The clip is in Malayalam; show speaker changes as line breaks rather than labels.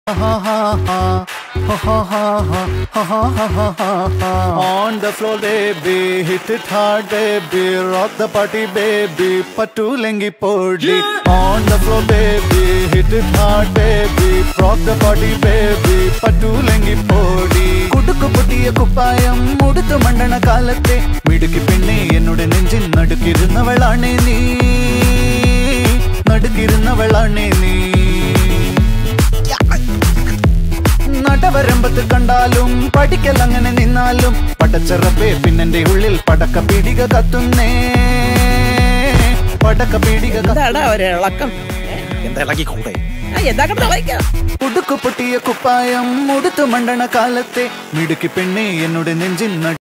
On the floor baby, hit it hard baby, rock the party baby, patulengi podi. On the floor baby, hit it hard baby, rock the party baby, patulengi podi. Kudukku puttiya kuppayam uduthu mandana kalathe midukki penne ennude nenjin nadukirunnavalane nee, nadukirunnavalane nee. നടവരമ്പത്ത് കണ്ടാലും പഠിക്കലങ്ങനെ നിന്നാലും പടച്ചറപ്പേ പിന്നെന്റെ ഉള്ളിൽ പടക്ക പീടിക കത്തുന്നേ, പടക്ക പീടിക. ഉടുക്കു പൊട്ടിയ കുപ്പായം ഉടുത്തു മണ്ടണ കാലത്തെ മിടുക്കി പെണ്ണെ എന്നോട് നെഞ്ചിൻ